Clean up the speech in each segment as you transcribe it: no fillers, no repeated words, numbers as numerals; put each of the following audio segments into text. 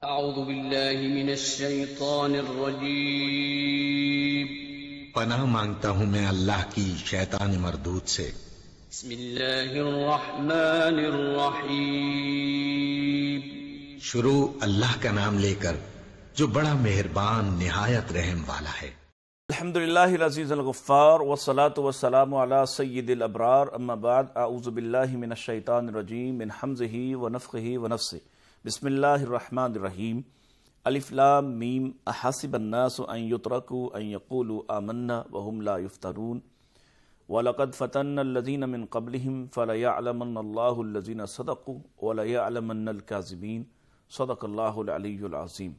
اعوذ باللہ من الشیطان الرجیم پناہ مانگتا ہوں میں اللہ کی شیطان مردود سے۔ بسم اللہ الرحمن الرحیم شروع اللہ کا نام لے کر جو بڑا مہربان نہایت رحم والا ہے۔ الحمدللہ العزیز الغفار والصلاة والسلام علی سید الابرار اما بعد اعوذ باللہ من الشیطان الرجیم من حمزہ ونفخہ ونفثہ بسم اللہ الرحمن الرحیم الف لام میم احسب الناس ان یترکوا ان یقولوا آمنا وهم لا یفترون وَلَقَدْ فَتَنَّ الَّذِينَ مِن قَبْلِهِمْ فَلَيَعْلَمَنَّ اللَّهُ الَّذِينَ صَدَقُوا وَلَيَعْلَمَنَّ الْكَاذِبِينَ صدق اللہ العلی العظیم۔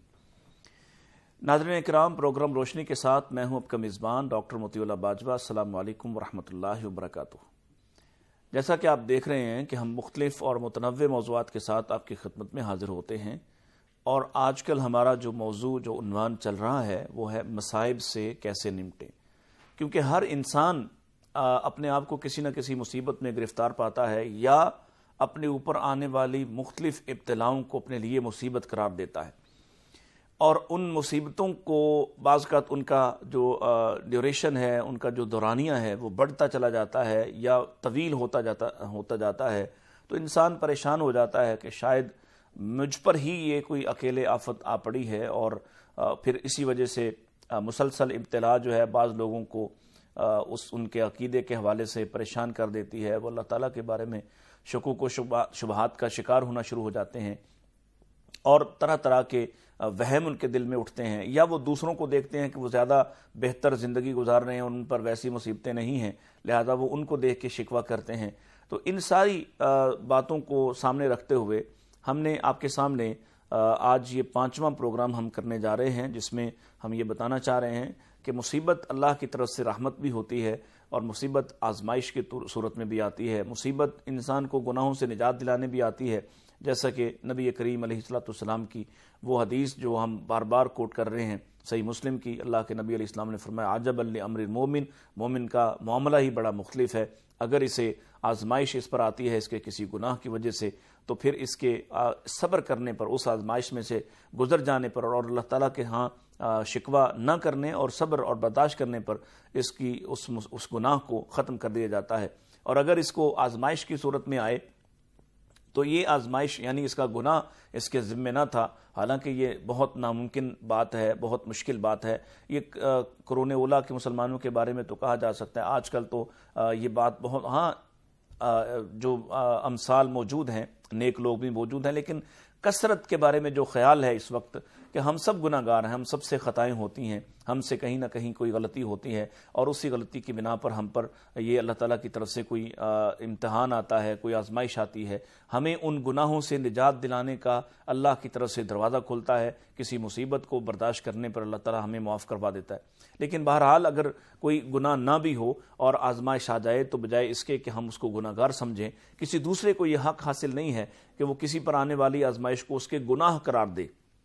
ناظرین اکرام، پروگرام روشنی کے ساتھ میں ہوں آپ کا میزبان ڈاکٹر متی اللہ باجوا۔ السلام علیکم ورحمۃ اللہ وبرکاتہ۔ جیسا کہ آپ دیکھ رہے ہیں کہ ہم مختلف اور متنوع موضوعات کے ساتھ آپ کی خدمت میں حاضر ہوتے ہیں، اور آج کل ہمارا جو موضوع جو عنوان چل رہا ہے وہ ہے مصائب سے کیسے نمٹیں، کیونکہ ہر انسان اپنے آپ کو کسی نہ کسی مصیبت میں گرفتار پاتا ہے یا اپنے اوپر آنے والی مختلف ابتلاؤں کو اپنے لیے مصیبت قرار دیتا ہے، اور ان مصیبتوں کو بعض اوقات ان کا جو ڈیوریشن ہے، ان کا جو دورانیہ ہے وہ بڑھتا چلا جاتا ہے یا طویل ہوتا جاتا ہے، تو انسان پریشان ہو جاتا ہے کہ شاید مجھ پر ہی یہ کوئی اکیلے آفت آ پڑی ہے، اور پھر اسی وجہ سے مسلسل ابتلا جو ہے بعض لوگوں کو ان کے عقیدے کے حوالے سے پریشان کر دیتی ہے۔ وہ اللہ تعالیٰ کے بارے میں شکوک و شبہات کا شکار ہونا شروع ہو جاتے ہیں، اور طرح طرح کے وہم ان کے دل میں اٹھتے ہیں، یا وہ دوسروں کو دیکھتے ہیں کہ وہ زیادہ بہتر زندگی گزار رہے ہیں، ان پر ویسی مصیبتیں نہیں ہیں، لہذا وہ ان کو دیکھ کے شکوہ کرتے ہیں۔ تو ان ساری باتوں کو سامنے رکھتے ہوئے ہم نے آپ کے سامنے آج یہ 5واں پروگرام ہم کرنے جا رہے ہیں، جس میں ہم یہ بتانا چاہ رہے ہیں کہ مصیبت اللہ کی طرف سے رحمت بھی ہوتی ہے، اور مصیبت آزمائش کی صورت میں بھی آتی ہے، مصیبت انسان کو گناہوں سے نجات دلانے بھی آتی ہے، جیسا کہ نبی کریم علیہ السلام کی وہ حدیث جو ہم بار بار کوٹ کر رہے ہیں صحیح مسلم کی، اللہ کے نبی علیہ السلام نے فرمایا عجبا لامر المومن، مومن کا معاملہ ہی بڑا مختلف ہے، اگر اسے آزمائش اس پر آتی ہے اس کے کسی گناہ کی وجہ سے، تو پھر اس کے صبر کرنے پر، اس آزمائش میں سے گزر جانے پر، اور اللہ تعالیٰ کے ہاں شکوہ نہ کرنے اور صبر اور برداشت کرنے پر اس گناہ کو ختم کر دیا جاتا ہے۔ اور اگر اس کو آزمائش کی صورت میں آئے تو یہ آزمائش یعنی اس کا گناہ اس کے ذمہ نہ تھا، حالانکہ یہ بہت ناممکن بات ہے، بہت مشکل بات ہے۔ یہ قرون اولیٰ کے مسلمانوں کے بارے میں تو کہا جا سکتا ہے، آج کل تو یہ بات بہت جو امثال موجود ہیں، نیک لوگ بھی موجود ہیں، لیکن کثرت کے بارے میں جو خیال ہے اس وقت کہ ہم سب گناہ گار ہیں، ہم سب سے خطائیں ہوتی ہیں، ہم سے کہیں نہ کہیں کوئی غلطی ہوتی ہے، اور اسی غلطی کی بنا پر ہم پر یہ اللہ تعالیٰ کی طرف سے کوئی امتحان آتا ہے، کوئی آزمائش آتی ہے، ہمیں ان گناہوں سے نجات دلانے کا اللہ کی طرف سے دروازہ کھلتا ہے، کسی مصیبت کو برداشت کرنے پر اللہ تعالیٰ ہمیں معاف کروا دیتا ہے۔ لیکن بہرحال اگر کوئی گناہ نہ بھی ہو اور آزمائش آ جائے تو بجائے اس کے کہ ہم اس کو گناہ گار سمجھیں، کسی دوسرے کو یہ حق حاصل نہیں ہے کہ وہ کسی پر آنے والی آزمائش کو اس کے گناہ قرار دے،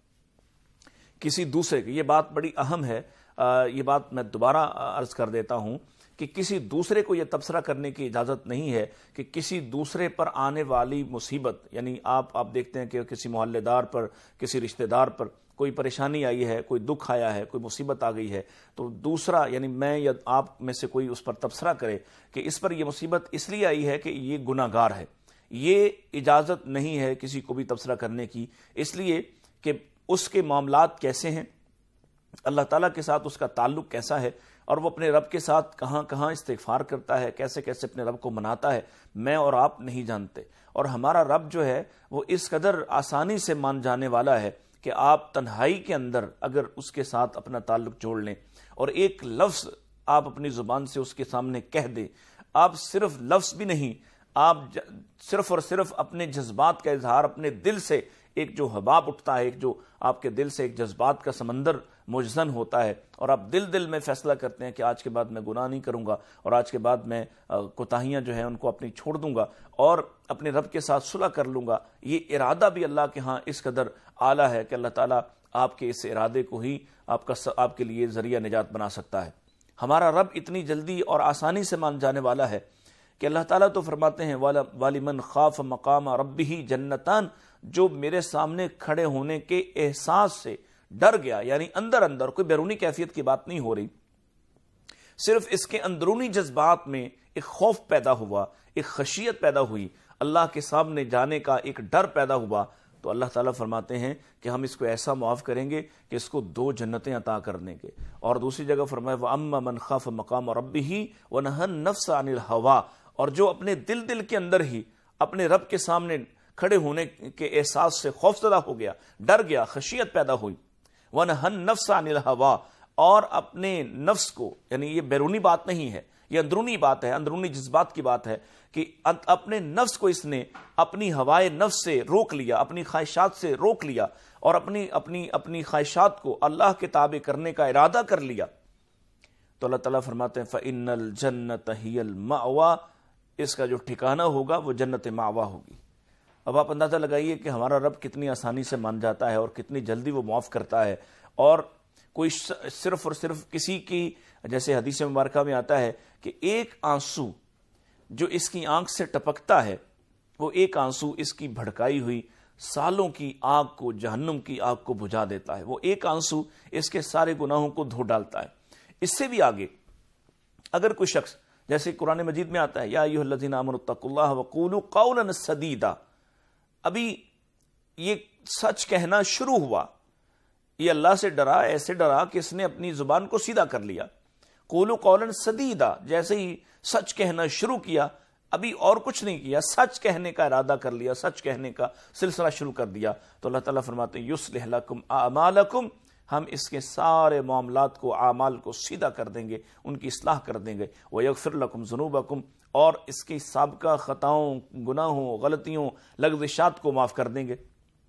کسی دوسرے کی۔ یہ بات بڑی اہم ہے، یہ بات میں دوبارہ عرض کر دیتا ہوں کہ کسی دوسرے کو یہ تبصرہ کرنے کی اجازت نہیں ہے کہ کسی دوسرے پر آنے والی مصیبت، یعنی آپ دیکھتے ہیں کہ کسی محلے دار پر، کسی رشتہ دار پر کوئی پریشانی آئی ہے، کوئی دکھ آیا ہے، کوئی مصیبت آ گئی ہے، تو دوسرا یعنی میں یا آپ میں سے کوئی اس پر تبصرہ کرے کہ اس پر یہ مصیبت اس لیے آئی ہے کہ یہ گناہ گار ہے، یہ اجازت نہیں ہے کسی کو بھی تبصرہ کرنے کی، اس لیے کہ اس کے معاملات کیسے ہیں، اللہ تعالیٰ کے ساتھ اس کا تعلق کیسا ہے، اور وہ اپنے رب کے ساتھ کہاں کہاں استغفار کرتا ہے، کیسے کیسے اپنے رب کو مناتا ہے، میں اور آپ نہیں جانتے۔ اور ہمارا رب جو ہے وہ اس قدر آسانی سے مان جانے والا ہے کہ آپ تنہائی کے اندر اگر اس کے ساتھ اپنا تعلق جوڑ لیں اور ایک لفظ آپ اپنی زبان سے اس کے سامنے کہہ دیں، آپ صرف لفظ بھی نہیں، آپ صرف اور صرف اپنے جذبات کا اظہار، اپنے دل سے ایک جو حباب اٹھتا ہے، ایک جو آپ کے دل سے ایک جذبات کا سمندر مجزن ہوتا ہے، اور آپ دل میں فیصلہ کرتے ہیں کہ آج کے بعد میں گناہ نہیں کروں گا، اور آج کے بعد میں کوتاہیاں جو ہیں ان کو اپنی چھوڑ دوں گا اور اپنے رب کے ساتھ صلح کر لوں گا۔ یہ ارادہ بھی اللہ کے ہاں اس قدر اعلیٰ ہے کہ اللہ تعالیٰ آپ کے اس ارادے کو ہی آپ کے لیے ذریعہ نجات بنا سکتا ہے۔ ہمارا رب اتنی جلدی اور آسانی سے مان جانے والا ہے کہ اللہ تعالیٰ تو فرماتے ہیں وَلِمَنْ خَافَ مَقَامَ رَبِّهِ جَنَّتان، جو میرے سامنے کھڑے ہونے کے احساس سے ڈر گیا، یعنی اندر اندر کوئی بیرونی کیفیت کی بات نہیں ہو رہی، صرف اس کے اندرونی جذبات میں ایک خوف پیدا ہوا، ایک خشیت پیدا ہوئی، اللہ کے سامنے جانے کا ایک ڈر پیدا ہوا، تو اللہ تعالیٰ فرماتے ہیں کہ ہم اس کو ایسا معاف کریں گے کہ اس کو 2 جنتیں عطا کر دیں گے۔ اور دوسری جگہ فرمایا وَأَمَّا مَنْ خَافَ مَقَامَ رَبِّهِ وَنَهَى النَّفْسَ عَنِ الْهَوَىٰ، اور جو اپنے دل کے اندر ہی اپنے رب کے سامنے کھڑے ہونے کے احساس سے خوفزدہ ہو گیا، ڈر گیا، خشیت پیدا ہوئی، وَنَهَى النَّفْسَ عَنِ الْهَوَىٰ، اور اپنے نفس کو، یعنی یہ بیرونی بات نہیں ہے، یہ اندرونی بات ہے، اندرونی جذبات کی بات ہے کہ اپنے نفس کو اس نے اپنی ہوائے نفس سے روک لیا، اپنی خواہشات سے روک لیا، اور اپنی خواہشات کو اللہ کے تابع کرنے کا ارادہ کر لیا، تو اللہ تعالیٰ فرماتے ہیں فَإِنَّ الْجَنَّةَ هِيَ الْمَأْوَىٰ، اس کا جو ٹھکانہ ہوگا وہ جنت مأویٰ ہوگی۔ اب آپ اندازہ لگائیے کہ ہمارا رب کتنی آسانی سے مان جاتا ہے اور کتنی جلدی وہ معاف کرتا ہے، اور کوئی صرف اور صرف کسی کی، جیسے حدیث مبارکہ میں آتا ہے کہ ایک آنسو جو اس کی آنکھ سے ٹپکتا ہے، وہ ایک آنسو اس کی بھڑکائی ہوئی سالوں کی آگ کو، جہنم کی آگ کو بجھا دیتا ہے، وہ ایک آنسو اس کے سارے گناہوں کو دھو ڈالتا ہے۔ اس سے بھی آگے اگر کوئی شخص، جیسے قرآن مجید میں آتا ہے یا ایھا الذین آمنوا اتقوا اللہ وقولوا قولا سدیدا، ابھی یہ سچ کہنا شروع ہوا، یہ اللہ سے ڈرا، ایسے ڈرا کہ اس نے اپنی زبان کو سیدھا کر لیا، قولوا قولا سدیدا، جیسے ہی سچ کہنا شروع کیا، ابھی اور کچھ نہیں کیا، سچ کہنے کا ارادہ کر لیا، سچ کہنے کا سلسلہ شروع کر دیا، تو اللہ تعالیٰ فرماتے ہیں یصلح لکم اعمالکم، ہم اس کے سارے معاملات کو، اعمال کو سیدھا کر دیں گے، ان کی اصلاح کر دیں گے، وَيَغْفِرْ لَكُمْ ذُنُوبَكُمْ، اور اس کی سابقہ خطاؤں، گناہوں، غلطیوں، لغزشات کو معاف کر دیں گے۔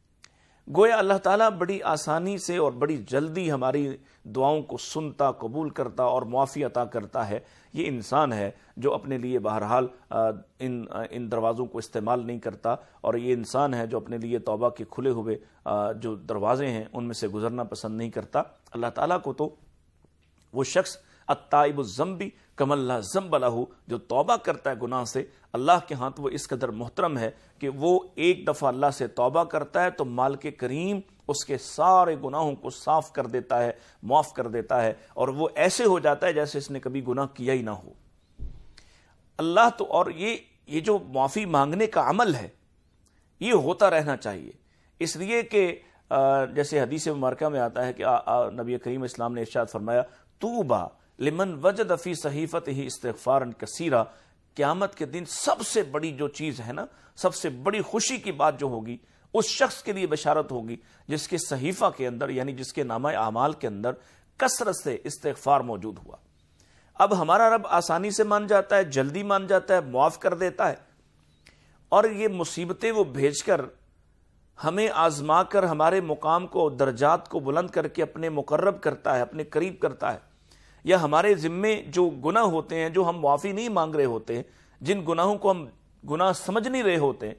گویا اللہ تعالیٰ بڑی آسانی سے اور بڑی جلدی ہماری دعاؤں کو سنتا، قبول کرتا اور معافی عطا کرتا ہے۔ یہ انسان ہے جو اپنے لیے بہرحال ان دروازوں کو استعمال نہیں کرتا، اور یہ انسان ہے جو اپنے لیے توبہ کے کھلے ہوئے جو دروازے ہیں ان میں سے گزرنا پسند نہیں کرتا۔ اللہ تعالیٰ کو تو وہ شخص التائب الذنبی کمن لا ذنب لہ، جو توبہ کرتا ہے گناہ سے، اللہ کے ہاں تو وہ اس قدر محترم ہے کہ وہ ایک دفعہ اللہ سے توبہ کرتا ہے تو مالک کریم اس کے سارے گناہوں کو صاف کر دیتا ہے، معاف کر دیتا ہے، اور وہ ایسے ہو جاتا ہے جیسے اس نے کبھی گناہ کیا ہی نہ ہو۔ اللہ تو، اور یہ جو معافی مانگنے کا عمل ہے یہ ہوتا رہنا چاہیے، اس لیے کہ جیسے حدیث مبارکہ میں آتا ہے کہ نبی کریم اسلام نے ارشاد فرمایا طوبی لمن وجد فی صحیفتہ استغفارا کثیرا، قیامت کے دن سب سے بڑی جو چیز ہے نا، سب سے بڑی خوشی کی بات جو ہوگی، اس شخص کے لیے بشارت ہوگی جس کے صحیفہ کے اندر، یعنی جس کے نامہ اعمال کے اندر کثرت سے استغفار موجود ہوا۔ اب ہمارا رب آسانی سے مان جاتا ہے، جلدی مان جاتا ہے، معاف کر دیتا ہے، اور یہ مصیبتیں وہ بھیج کر ہمیں آزما کر ہمارے مقام کو، درجات کو بلند کر کے اپنے مقرب کرتا ہے، اپنے قریب کرتا ہے، یا ہمارے ذمے جو گناہ ہوتے ہیں جو ہم معافی نہیں مانگ رہے ہوتے ہیں، جن گناہوں کو ہم گناہ سمجھ نہیں رہے ہوتے ہیں،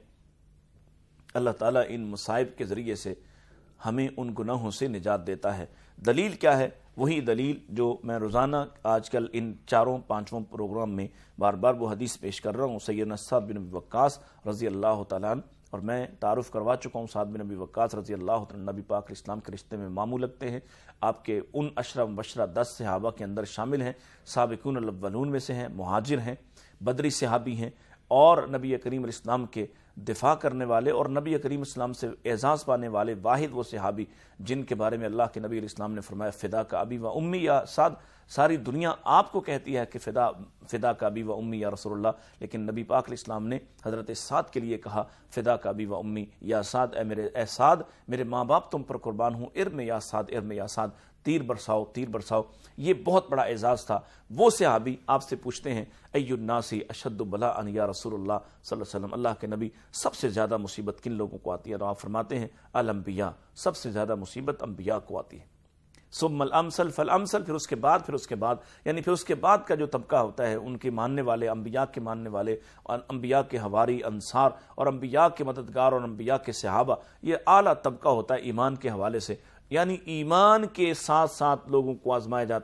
اللہ تعالیٰ ان مصائب کے ذریعے سے ہمیں ان گناہوں سے نجات دیتا ہے۔ دلیل کیا ہے؟ وہی دلیل جو میں روزانہ آج کل ان 4-5 پروگرام میں بار بار وہ حدیث پیش کر رہا ہوں، سیدنا سعد بن ابی وقاص رضی اللہ تعالیٰ عنہ، اور میں تعارف کروا چکا ہوں سعد بن ابی وقاص رضی اللہ عنہ نبی پاک اسلام کے رشتے میں ماموں لگتے ہیں، آپ کے ان 10 مبشرہ 10 صحابہ کے اندر شامل ہیں، سابقون الاولون میں سے ہیں، مہاجر ہیں، بدری صحابی ہیں، اور نبی کریم اسلام کے دفاع کرنے والے اور نبی کریم اسلام سے اعزاز پانے والے واحد وہ صحابی جن کے بارے میں اللہ کے نبی اسلام نے فرمایا فدا کا ابی و امی یا سعد، ساری دنیا آپ کو کہتی ہے کہ فدا کا ابی و امی یا رسول اللہ، لیکن نبی پاک اسلام نے حضرت سعد کے لیے کہا فدا کا ابی و امی یا سعد، اے سعد میرے ماں باپ تم پر قربان ہوں، ارم یا سعد، ارم یا سعد، تیر برساؤ، تیر برساؤ۔ یہ بہت بڑا اعزاز تھا۔ وہ صحابی آپ سے پوچھتے ہیں ای الناس اشد بلاء یا رسول اللہ صلی اللہ علیہ وسلم، اللہ کے نبی سب سے زیادہ مصیبت کن لوگوں کو آتی ہے؟ اور آپ فرماتے ہیں الانبیاء، سب سے زیادہ مصیبت انبیاء کو آتی ہے، ثم الامثل فالامثل، پھر اس کے بعد یعنی پھر اس کے بعد کا جو طبقہ ہوتا ہے ان کے ماننے والے، انبیاء کے ماننے والے، اور انبیاء کے حواری، انصار، اور انبیاء کے مددگار اور انبیاء کے صحابہ، یہ اعلیٰ طبقہ ہوتا ہے ایمان کے حوالے سے، یعنی ایمان کے ساتھ ساتھ لوگوں کو آزمایا جاتا ہے،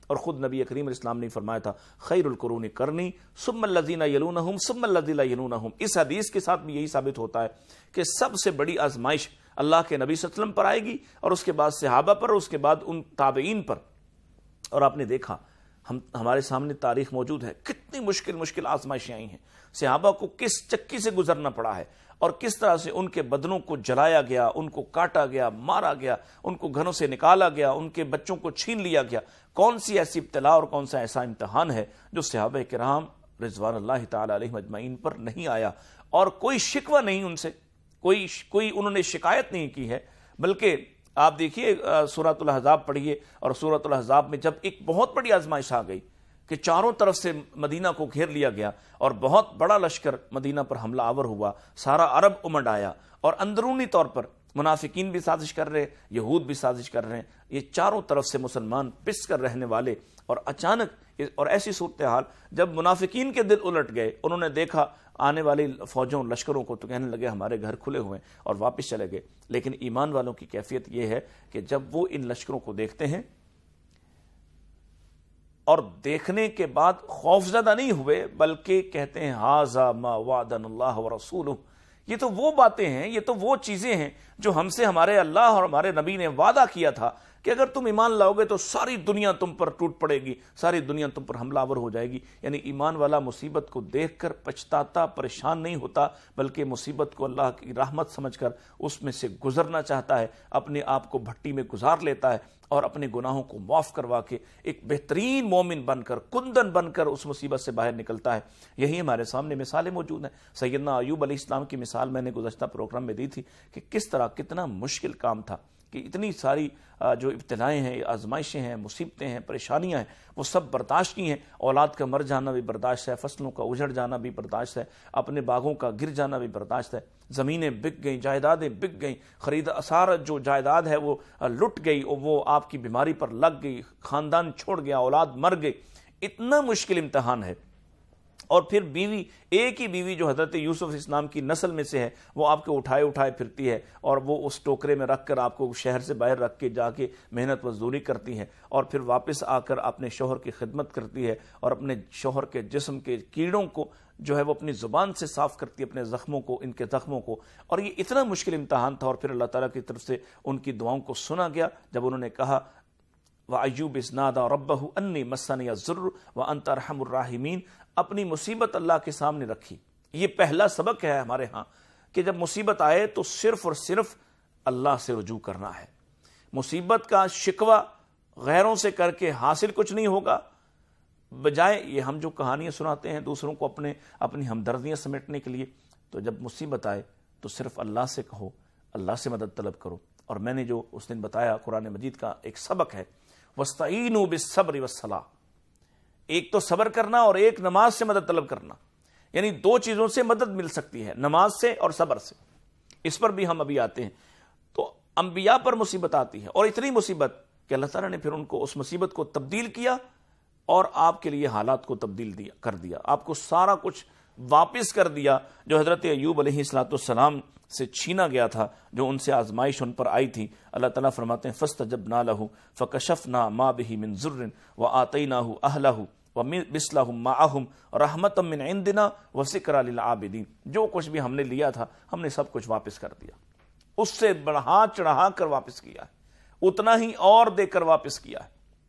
اور خود نبی کریم علیہ السلام نے فرمایا تھا خیر القرون قرنی ثم الذین یلونہم ثم الذین یلونہم۔ اس حدیث کے ساتھ بھی یہی ثابت ہوتا ہے کہ سب سے بڑی آزمائش اللہ کے نبی صلی اللہ علیہ وسلم پر آئے گی، اور اس کے بعد صحابہ پر، اور اس کے بعد ان تابعین پر۔ اور آپ نے دیکھا ہمارے سامنے تاریخ موجود ہے، کتنی مشکل آزمائشیں آئی ہیں، صحابہ کو کس چکی سے گزرنا پڑا ہے، اور کس طرح سے ان کے بدنوں کو جلایا گیا، ان کو کاٹا گیا، مارا گیا، ان کو گھروں سے نکالا گیا، ان کے بچوں کو چھین لیا گیا۔ کون سی ایسی ابتلا اور کون سا ایسا امتحان ہے جو صحابہ کرام رضوان اللہ تعالی علیہم اجمعین پر نہیں آیا؟ اور کوئی شکوہ نہیں ان سے، کوئی انہوں نے شکایت نہیں کی ہے، بلکہ آپ دیکھیے سورۃ الاحزاب پڑھیے، اور سورۃ الاحزاب میں جب ایک بہت بڑی آزمائش آ گئی کہ چاروں طرف سے مدینہ کو گھیر لیا گیا اور بہت بڑا لشکر مدینہ پر حملہ آور ہوا، سارا عرب امڈ آیا، اور اندرونی طور پر منافقین بھی سازش کر رہے، یہود بھی سازش کر رہے ہیں، یہ چاروں طرف سے مسلمان پس کر رہنے والے، اور اچانک اور ایسی صورتحال جب منافقین کے دل الٹ گئے، انہوں نے دیکھا آنے والی فوجوں لشکروں کو تو کہنے لگے ہمارے گھر کھلے ہوئے ہیں، اور واپس چلے گئے۔ لیکن ایمان والوں کی کیفیت یہ ہے کہ جب وہ ان لشکروں کو دیکھتے ہیں اور دیکھنے کے بعد خوفزدہ نہیں ہوئے، بلکہ کہتے ہیں ھذا ما وعدنا اللہ ورسولہ، یہ تو وہ باتیں ہیں، یہ تو وہ چیزیں ہیں جو ہم سے ہمارے اللہ اور ہمارے نبی نے وعدہ کیا تھا کہ اگر تم ایمان لاؤ گے تو ساری دنیا تم پر ٹوٹ پڑے گی، ساری دنیا تم پر حملہ آور ہو جائے گی۔ یعنی ایمان والا مصیبت کو دیکھ کر پچھتاتا، پریشان نہیں ہوتا، بلکہ مصیبت کو اللہ کی رحمت سمجھ کر اس میں سے گزرنا چاہتا ہے، اپنے آپ کو بھٹی میں گزار لیتا ہے، اور اپنے گناہوں کو معاف کروا کے ایک بہترین مومن بن کر، کندن بن کر اس مصیبت سے باہر نکلتا ہے۔ یہی ہمارے سامنے مثالیں موجود ہیں۔ سیدنا ایوب علیہ السلام کی مثال میں نے گزشتہ پروگرام میں دی تھی کہ کس طرح کتنا مشکل کام تھا کہ اتنی ساری جو ابتلائیں ہیں، آزمائشیں ہیں، مصیبتیں ہیں، پریشانیاں ہیں، وہ سب برداشت کی ہیں۔ اولاد کا مر جانا بھی برداشت ہے، فصلوں کا اجڑ جانا بھی برداشت ہے، اپنے باغوں کا گر جانا بھی برداشت ہے، زمینیں بک گئیں، جائیدادیں بک گئیں، خرید اثار جو جائیداد ہے وہ لٹ گئی، اور وہ آپ کی بیماری پر لگ گئی، خاندان چھوڑ گیا، اولاد مر گئی۔ اتنا مشکل امتحان ہے۔ اور پھر بیوی، ایک ہی بیوی جو حضرت یوسف اسلام کی نسل میں سے ہے، وہ آپ کو اٹھائے پھرتی ہے، اور وہ اس ٹوکرے میں رکھ کر آپ کو شہر سے باہر رکھ کے جا کے محنت مزدوری کرتی ہے، اور پھر واپس آ کر اپنے شوہر کی خدمت کرتی ہے، اور اپنے شوہر کے جسم کے کیڑوں کو جو ہے وہ اپنی زبان سے صاف کرتی ہے، اپنے زخموں کو، ان کے زخموں کو۔ اور یہ اتنا مشکل امتحان تھا، اور پھر اللہ تعالیٰ کی طرف سے ان کی دعاؤں کو سنا گیا جب انہوں نے کہا وَأَيُّوبَ إِذْ نَادَىٰ رَبَّهُ أَنِّي مَسَّنِيَ الضُّرُّ وَأَنْتَ أَرْحَمُ الرَّاحِمِينَ۔ اپنی مصیبت اللہ کے سامنے رکھی۔ یہ پہلا سبق ہے ہمارے ہاں کہ جب مصیبت آئے تو صرف اور صرف اللہ سے رجوع کرنا ہے۔ مصیبت کا شکوہ غیروں سے کر کے حاصل کچھ نہیں ہوگا، بجائے یہ ہم جو کہانیاں سناتے ہیں دوسروں کو اپنی ہمدردیاں سمیٹنے کے لیے، تو جب مصیبت آئے تو صرف اللہ سے کہو، اللہ سے مدد طلب کرو۔ اور میں نے جو اس دن بتایا قرآن مجید کا ایک سبق ہے، وَاسْتَعِینُوا بِالصَّبْرِ وَالصَّلَاةِ، ایک تو صبر کرنا اور ایک نماز سے مدد طلب کرنا، یعنی دو چیزوں سے مدد مل سکتی ہے، نماز سے اور صبر سے۔ اس پر بھی ہم ابھی آتے ہیں۔ تو انبیاء پر مصیبت آتی ہے، اور اتنی مصیبت کہ اللہ تعالیٰ نے پھر ان کو اس مصیبت کو تبدیل کیا، اور آپ کے لیے حالات کو تبدیل کر دیا، آپ کو سارا کچھ واپس کر دیا جو حضرت ایوب علیہ السلام سے چھینا گیا تھا، جو ان سے آزمائش ان پر آئی تھی۔ اللہ تعالیٰ فرماتے ہیں فَاسْتَجَبْنَا لَهُ فَكَشَفْنَا مَا بِهِ مِن ضُرٍّ وَآتَيْنَاهُ أَهْلَهُ وَمِثْلَهُم مَّعَهُمْ رَحْمَةً مِّنْ عِندِنَا وَذِكْرَىٰ لِلْعَابِدِينَ۔ جو کچھ بھی ہم نے لیا تھا ہم نے سب کچھ واپس کر دیا، اس سے بڑھا چڑھا کر واپس کیا ہے، اتنا ہی اور دے کر واپس کیا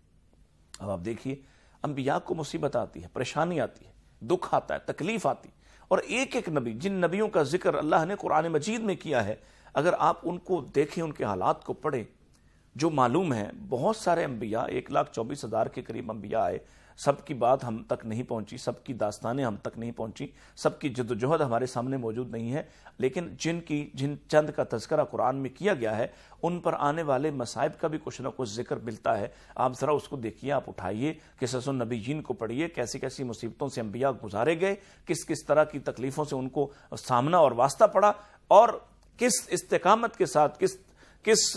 ہے۔ اب آپ دیکھیے انبیاء کو مصیبت آتی ہے، پریشانی آتی ہے، دکھ آتا ہے، تکلیف آتی ہے، اور ایک ایک نبی، جن نبیوں کا ذکر اللہ نے قرآن مجید میں کیا ہے، اگر آپ ان کو دیکھیں، ان کے حالات کو پڑھیں، جو معلوم ہے بہت سارے انبیاء، 1,24,000 کے قریب انبیاء آئے، سب کی بات ہم تک نہیں پہنچی، سب کی داستانیں ہم تک نہیں پہنچی، سب کی جد و جہد ہمارے سامنے موجود نہیں ہے، لیکن جن چند کا تذکرہ قرآن میں کیا گیا ہے، ان پر آنے والے مصائب کا بھی کچھ نہ کچھ ذکر ملتا ہے۔ آپ ذرا اس کو دیکھیے، آپ اٹھائیے، قصص النبیین کو پڑھیے، کیسی کیسی مصیبتوں سے انبیاء گزارے گئے، کس طرح کی تکلیفوں سے ان کو سامنا اور واسطہ پڑا، اور کس استقامت کے ساتھ، کس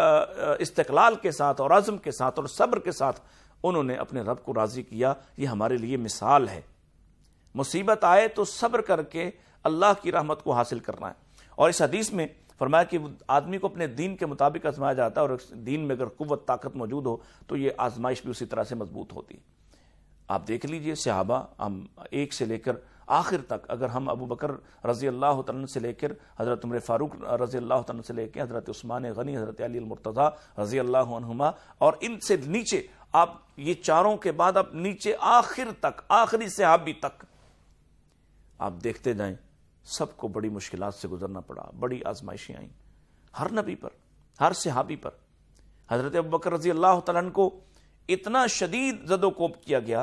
استقلال کے ساتھ اور عزم کے ساتھ اور صبر کے ساتھ انہوں نے اپنے رب کو راضی کیا۔ یہ ہمارے لیے مثال ہے۔ مصیبت آئے تو صبر کر کے اللہ کی رحمت کو حاصل کرنا ہے۔ اور اس حدیث میں فرمایا کہ آدمی کو اپنے دین کے مطابق آزمایا جاتا ہے، اور دین میں اگر قوت طاقت موجود ہو تو یہ آزمائش بھی اسی طرح سے مضبوط ہوتی ہے۔ آپ دیکھ لیجئے صحابہ، ہم ایک سے لے کر آخر تک، اگر ہم ابو بکر رضی اللہ تعالیٰ سے لے کر حضرت عمر فاروق رضی اللہ تعالیٰ سے لے کے حضرت عثمان غنی، حضرت علی المرتضیٰ رضی اللہ عنہما، اور ان سے نیچے آپ یہ چاروں کے بعد آپ نیچے آخر تک، آخری صحابی تک آپ دیکھتے جائیں، سب کو بڑی مشکلات سے گزرنا پڑا، بڑی آزمائشیں آئیں ہر نبی پر، ہر صحابی پر۔ حضرت ابو بکر رضی اللہ تعالیٰ عنہ کو اتنا شدید زد و کوب کیا گیا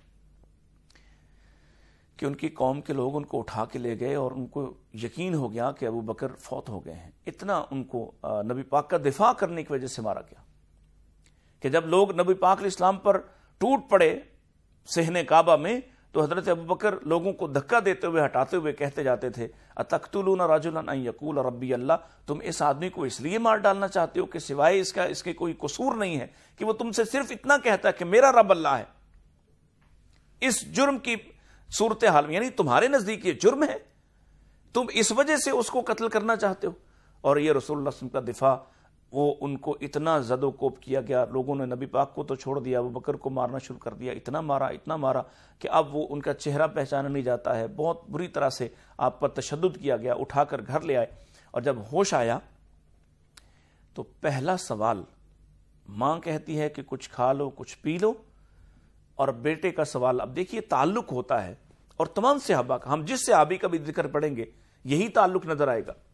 کہ ان کی قوم کے لوگ ان کو اٹھا کے لے گئے، اور ان کو یقین ہو گیا کہ ابو بکر فوت ہو گئے ہیں۔ اتنا ان کو نبی پاک کا دفاع کرنے کی وجہ سے مارا گیا کہ جب لوگ نبی پاک علیہ السلام پر ٹوٹ پڑے صحن کعبہ میں، تو حضرت ابو بکر لوگوں کو دھکا دیتے ہوئے، ہٹاتے ہوئے کہتے جاتے تھے، اتقتلون رجلا ان یقول ربی اللہ، تم اس آدمی کو اس لیے مار ڈالنا چاہتے ہو کہ سوائے اس کے کوئی قصور نہیں ہے کہ وہ تم سے صرف اتنا کہتا ہے کہ میرا رب اللہ ہے۔ اس جرم کی صورتحال میں، یعنی تمہارے نزدیک یہ جرم ہے، تم اس وجہ سے اس کو قتل کرنا چاہتے ہو۔ اور یہ رسول اللہ صلی اللہ علیہ وسلم کا دفاع، وہ ان کو اتنا زد و کوب کیا گیا، لوگوں نے نبی پاک کو تو چھوڑ دیا، ابو بکر کو مارنا شروع کر دیا، اتنا مارا کہ اب وہ ان کا چہرہ پہچانا نہیں جاتا ہے، بہت بری طرح سے آپ پر تشدد کیا گیا، اٹھا کر گھر لے آئے۔ اور جب ہوش آیا تو پہلا سوال، ماں کہتی ہے کہ کچھ کھا لو، کچھ پی لو، اور بیٹے کا سوال، اب دیکھیے تعلق ہوتا ہے، اور تمام صحابہ کا، ہم جس صحابی کا بھی ذکر پڑھیں گے یہی تعلق نظر آئے گا۔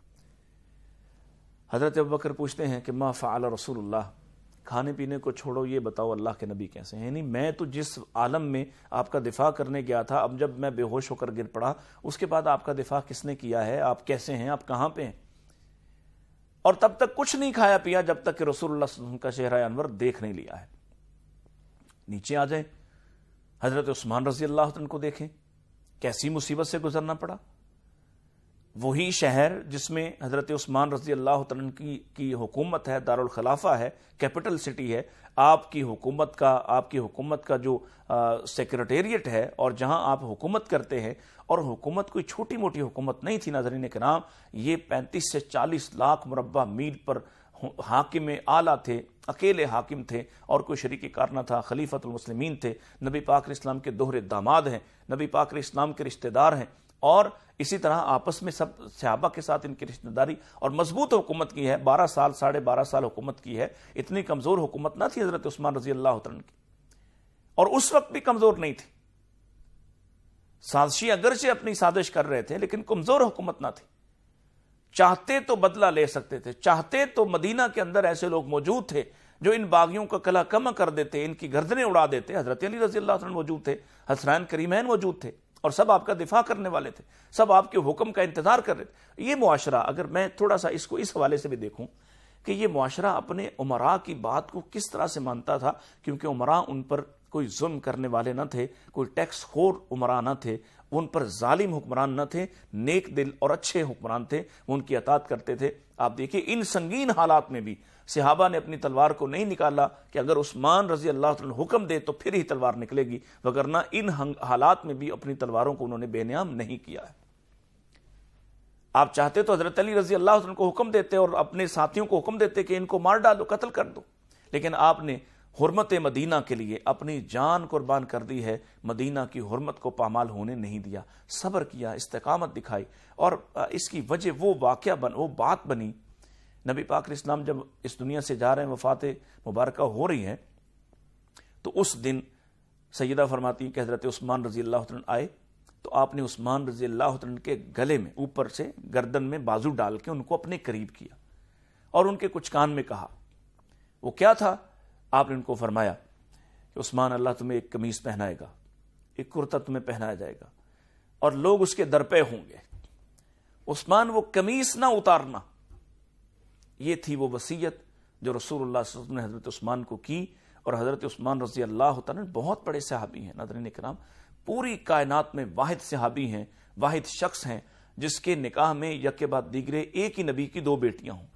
حضرت ابوبکر پوچھتے ہیں کہ ما فعل رسول اللہ، کھانے پینے کو چھوڑو، یہ بتاؤ اللہ کے نبی کیسے ہیں؟ یعنی میں تو جس عالم میں آپ کا دفاع کرنے گیا تھا، اب جب میں بے ہوش ہو کر گر پڑا، اس کے بعد آپ کا دفاع کس نے کیا ہے؟ آپ کیسے ہیں؟ آپ کہاں پہ ہیں؟ اور تب تک کچھ نہیں کھایا پیا جب تک کہ رسول اللہ صلی اللہ علیہ وسلم کا چہرہ انور دیکھ نہیں لیا ہے۔ نیچے آ جائیں، حضرت عثمان رضی اللہ عنہ کو دیکھیں، کیسی مصیبت سے گزرنا پڑا۔ وہی شہر جس میں حضرت عثمان رضی اللہ عنہ کی حکومت ہے، دارالخلافہ ہے، کیپٹل سٹی ہے، آپ کی حکومت کا جو سیکریٹریٹ ہے، اور جہاں آپ حکومت کرتے ہیں، اور حکومت کوئی چھوٹی موٹی حکومت نہیں تھی ناظرین کرام، یہ 35 سے 40 لاکھ مربع میل پر حاکم اعلیٰ تھے، اکیلے حاکم تھے، اور کوئی شریک کار نہ تھا، خلیفۃ المسلمین تھے، نبی پاک علیہ السلام کے دوہرے داماد ہیں، نبی پاک علیہ السلام کے رشتہ دار ہیں، اور اسی طرح آپس میں سب صحابہ کے ساتھ ان کی رشتہ داری، اور مضبوط حکومت کی ہے، 12 سال 12.5 سال حکومت کی ہے۔ اتنی کمزور حکومت نہ تھی حضرت عثمان رضی اللہ عنہ کی، اور اس وقت بھی کمزور نہیں تھی۔ سازشی اگرچہ اپنی سازش کر رہے تھے، لیکن کمزور حکومت نہ تھی۔ چاہتے تو بدلہ لے سکتے تھے، چاہتے تو مدینہ کے اندر ایسے لوگ موجود تھے جو ان باغیوں کا کلا کما کر دیتے، ان کی گردنیں اڑا دیتے۔ حضرت علی رضی اللہ عنہ موجود تھے، حسنین کریمین موجود تھے، اور سب آپ کا دفاع کرنے والے تھے، سب آپ کے حکم کا انتظار کر رہے تھے۔ یہ معاشرہ، اگر میں تھوڑا سا اس کو اس حوالے سے بھی دیکھوں کہ یہ معاشرہ اپنے عمراء کی بات کو کس طرح سے مانتا تھا، کیونکہ عمراء ان پر کوئی ظلم کرنے والے نہ تھے، کوئی ٹیکس خور عمراء نہ تھے، ان پر ظالم حکمران نہ تھے، نیک دل اور اچھے حکمران تھے، وہ ان کی اطاعت کرتے تھے۔ آپ دیکھیں ان سنگین حالات میں بھی صحابہ نے اپنی تلوار کو نہیں نکالا کہ اگر عثمان رضی اللہ عنہ حکم دے تو پھر ہی تلوار نکلے گی، وگرنہ ان حالات میں بھی اپنی تلواروں کو انہوں نے بے نیام نہیں کیا ہے۔ آپ چاہتے تو حضرت علی رضی اللہ عنہ کو حکم دیتے اور اپنے ساتھیوں کو حکم دیتے کہ ان کو مار ڈالو، قتل کر دو، لیکن آپ نے حرمت مدینہ کے لیے اپنی جان قربان کر دی ہے، مدینہ کی حرمت کو پامال ہونے نہیں دیا، صبر کیا، استقامت دکھائی، اور اس کی وجہ وہ واقعہ وہ بات بنی۔ نبی پاک علیہ السلام جب اس دنیا سے جا رہے ہیں، وفات مبارکہ ہو رہی ہے، تو اس دن سیدہ فرماتی ہیں کہ حضرت عثمان رضی اللہ عنہ آئے، تو آپ نے عثمان رضی اللہ عنہ کے گلے میں اوپر سے گردن میں بازو ڈال کے ان کو اپنے قریب کیا، اور ان کے کچھ کان میں کہا۔ وہ کیا تھا؟ آپ نے ان کو فرمایا کہ عثمان، اللہ تمہیں ایک قمیص پہنائے گا، ایک کرتا تمہیں پہنایا جائے گا، اور لوگ اس کے در پہ ہوں گے، عثمان وہ قمیص نہ اتارنا۔ یہ تھی وہ وصیت جو رسول اللہ صلی اللہ علیہ وسلم نے حضرت عثمان کو کی، اور حضرت عثمان رضی اللہ تعالیٰ بہت بڑے صحابی ہیں ناظرین کرام، پوری کائنات میں واحد صحابی ہیں، واحد شخص ہیں جس کے نکاح میں یک کے بعد دیگرے ایک ہی نبی کی 2 بیٹیاں ہوں،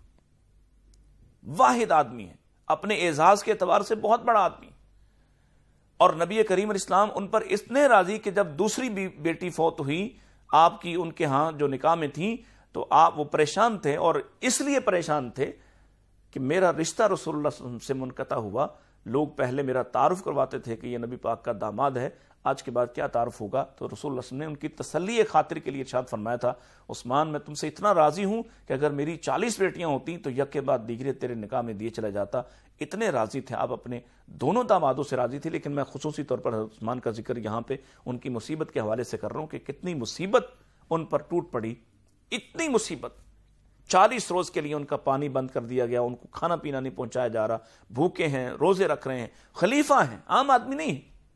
واحد آدمی ہیں، اپنے اعزاز کے اعتبار سے بہت بڑا آدمی، اور نبی کریم علیہ السلام ان پر اتنے راضی کہ جب دوسری بیٹی فوت ہوئی آپ کی، ان کے ہاں جو نکاح میں تھی، تو آپ وہ پریشان تھے، اور اس لیے پریشان تھے کہ میرا رشتہ رسول اللہ صلی اللہ علیہ وسلم سے منقطع ہوا. لوگ پہلے میرا تعارف کرواتے تھے کہ یہ نبی پاک کا داماد ہے، آج کے بعد کیا تعارف ہوگا. تو رسول اللہ صلی اللہ علیہ وسلم نے ان کی تسلی خاطر کے لیے ارشاد فرمایا تھا، عثمان میں تم سے اتنا راضی ہوں کہ اگر میری 40 بیٹیاں ہوتی تو یک کے بعد دیگرے تیرے نکاح میں دیے چلا جاتا. اتنے راضی تھے آپ اپنے دونوں دامادوں سے راضی تھے. لیکن میں خصوصی طور پر حضرت عثمان کا ذکر یہاں پہ ان کی مصیبت کے حوالے سے کر رہا ہوں کہ کتنی مصیبت ان پر ٹوٹ پڑی. اتنی مصیبت، 40 روز کے لیے ان کا پانی بند کر دیا گیا، ان کو کھانا پینا نہیں پہنچایا جا رہا، بھوکے ہیں، روزے رکھ رہے ہیں، خلیفہ ہیں، عام آدمی نہیں.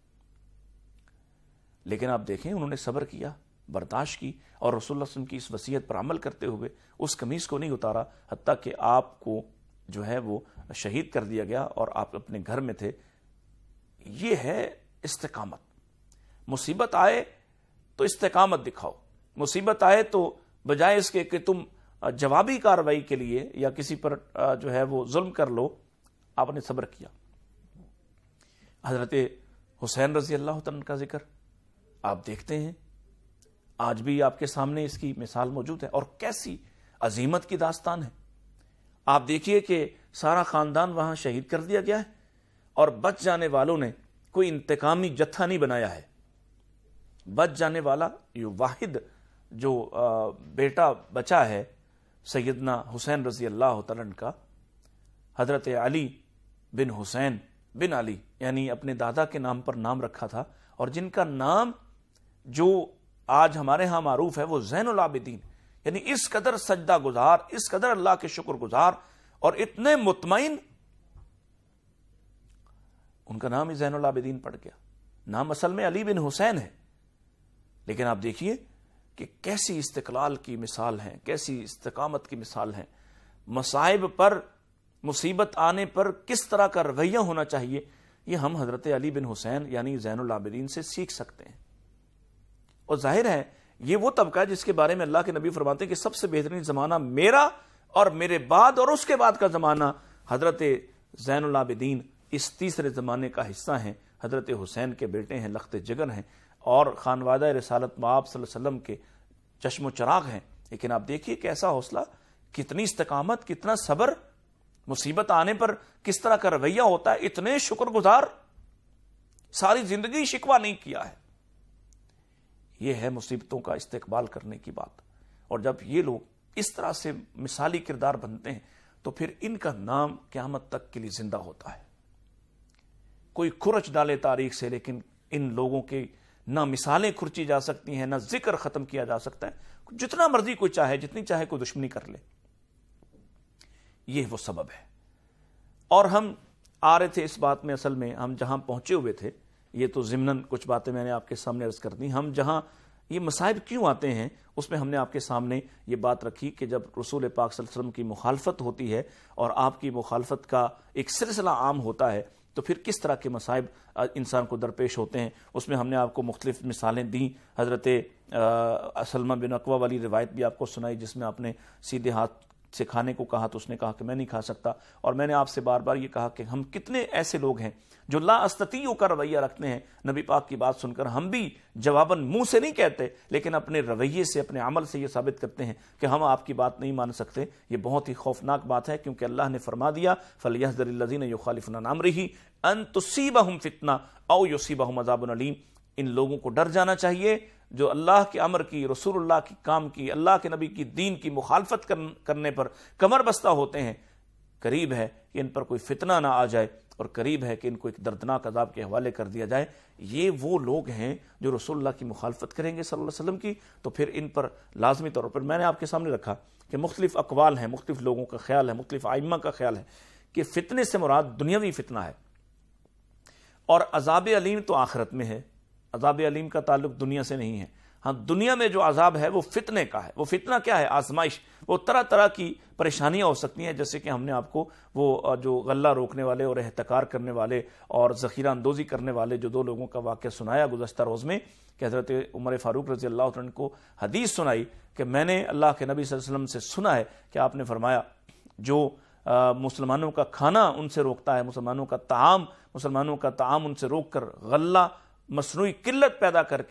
لیکن آپ دیکھیں انہوں نے صبر کیا، برداشت کی، اور رسول اللہ صلی اللہ علیہ وسلم کی اس وصیت پر عمل کرتے ہوئے اس قمیص کو نہیں اتارا، حتیٰ کہ آپ کو جو ہے وہ شہید کر دیا گیا اور آپ اپنے گھر میں تھے. یہ ہے استقامت. مصیبت آئے تو استقامت دکھاؤ، مصیبت آئے تو بجائے اس کے کہ تم جوابی کارروائی کے لیے یا کسی پر جو ہے وہ ظلم کر لو، آپ نے صبر کیا. حضرت حسین رضی اللہ عنہ کا ذکر آپ دیکھتے ہیں، آج بھی آپ کے سامنے اس کی مثال موجود ہے، اور کیسی عظیمت کی داستان ہے. آپ دیکھیے کہ سارا خاندان وہاں شہید کر دیا گیا ہے، اور بچ جانے والوں نے کوئی انتقامی جتھا نہیں بنایا ہے. بچ جانے والا یہ واحد جو بیٹا بچا ہے سیدنا حسین رضی اللہ تعالیٰ عنہ کا، حضرت علی بن حسین بن علی، یعنی اپنے دادا کے نام پر نام رکھا تھا، اور جن کا نام جو آج ہمارے ہاں معروف ہے وہ زین العابدین، یعنی اس قدر سجدہ گزار، اس قدر اللہ کے شکر گزار اور اتنے مطمئن، ان کا نام ہی زین العابدین پڑ گیا. نام اصل میں علی بن حسین ہے، لیکن آپ دیکھیے کہ کیسی استقلال کی مثال ہیں، کیسی استقامت کی مثال ہیں. مصائب پر، مصیبت آنے پر کس طرح کا رویہ ہونا چاہیے، یہ ہم حضرت علی بن حسین یعنی زین العابدین سے سیکھ سکتے ہیں. اور ظاہر ہے یہ وہ طبقہ ہے جس کے بارے میں اللہ کے نبی فرماتے ہیں کہ سب سے بہترین زمانہ میرا اور میرے بعد اور اس کے بعد کا زمانہ حضرت زین العابدین اس تیسرے زمانے کا حصہ ہیں. حضرت حسین کے بیٹے ہیں، لخت جگر ہیں، اور خانوادہ رسالت مآب صلی اللہ علیہ وسلم کے چشم و چراغ ہیں. لیکن آپ دیکھیے کیسا حوصلہ، کتنی استقامت، کتنا صبر، مصیبت آنے پر کس طرح کا رویہ ہوتا ہے، اتنے شکر گزار، ساری زندگی شکوہ نہیں کیا ہے. یہ ہے مصیبتوں کا استقبال کرنے کی بات. اور جب یہ لوگ اس طرح سے مثالی کردار بنتے ہیں تو پھر ان کا نام قیامت تک کے لیے زندہ ہوتا ہے. کوئی کھرچ ڈالے تاریخ سے، لیکن ان لوگوں کے نہ مثالیں کھرچی جا سکتی ہیں، نہ ذکر ختم کیا جا سکتا ہے. جتنا مرضی کوئی چاہے، جتنی چاہے کوئی دشمنی کر لے، یہ وہ سبب ہے. اور ہم آ رہے تھے اس بات میں، اصل میں ہم جہاں پہنچے ہوئے تھے، یہ تو ضمناً کچھ باتیں میں نے آپ کے سامنے عرض کر دی. ہم جہاں یہ مصائب کیوں آتے ہیں اس میں ہم نے آپ کے سامنے یہ بات رکھی کہ جب رسول پاک صلی اللہ علیہ وسلم کی مخالفت ہوتی ہے اور آپ کی مخالفت کا ایک سلسلہ عام ہوتا ہے تو پھر کس طرح کے مصائب انسان کو درپیش ہوتے ہیں. اس میں ہم نے آپ کو مختلف مثالیں دیں. حضرت سلمہ بن اکوع والی روایت بھی آپ کو سنائی جس میں آپ نے سیدھے ہاتھ سے کھانے کو کہا تو اس نے کہا کہ میں نہیں کھا سکتا. اور میں نے آپ سے بار بار یہ کہا کہ ہم کتنے ایسے لوگ ہیں جو لا استطیع کا رویہ رکھتے ہیں. نبی پاک کی بات سن کر ہم بھی جواباً منہ سے نہیں کہتے، لیکن اپنے رویے سے، اپنے عمل سے یہ ثابت کرتے ہیں کہ ہم آپ کی بات نہیں مان سکتے. یہ بہت ہی خوفناک بات ہے، کیونکہ اللہ نے فرما دیا فَلْيَحْذَرِ الَّذِينَ يُخَالِفُونَ عَنْ أَمْرِهِ أَن تُصِيبَهُمْ فِتْنَةٌ أَوْ يُصِيبَهُمْ عَذَابٌ أَلِيمٌ. ان لوگوں کو ڈر جانا چاہیے جو اللہ کے امر کی، رسول اللہ کی کام کی، اللہ کے نبی کی دین کی مخالفت کرنے پر کمر بستہ ہوتے ہیں. قریب ہے کہ ان پر کوئی فتنہ نہ آ جائے، اور قریب ہے کہ ان کو ایک دردناک عذاب کے حوالے کر دیا جائے. یہ وہ لوگ ہیں جو رسول اللہ کی مخالفت کریں گے صلی اللہ علیہ وسلم کی، تو پھر ان پر لازمی طور پر میں نے آپ کے سامنے رکھا کہ مختلف اقوال ہیں، مختلف لوگوں کا خیال ہے، مختلف ائمہ کا خیال ہے کہ فتنے سے مراد دنیاوی فتنہ ہے، اور عذاب علیم تو آخرت میں ہے. عذاب علیم کا تعلق دنیا سے نہیں ہے. ہاں دنیا میں جو عذاب ہے وہ فتنے کا ہے. وہ فتنہ کیا ہے؟ آزمائش. وہ طرح طرح کی پریشانیاں ہو سکتی ہیں، جیسے کہ ہم نے آپ کو وہ جو غلہ روکنے والے اور احتکار کرنے والے اور ذخیرہ اندوزی کرنے والے جو دو لوگوں کا واقعہ سنایا گزشتہ روز میں، کہ حضرت عمر فاروق رضی اللہ عنہ کو حدیث سنائی کہ میں نے اللہ کے نبی صلی اللہ علیہ وسلم سے سنا ہے کہ آپ نے فرمایا جو مسلمانوں کا کھانا ان سے روکتا ہے، مسلمانوں کا تعام ان سے روک کر غلہ مصنوعی قلت پیدا کر کے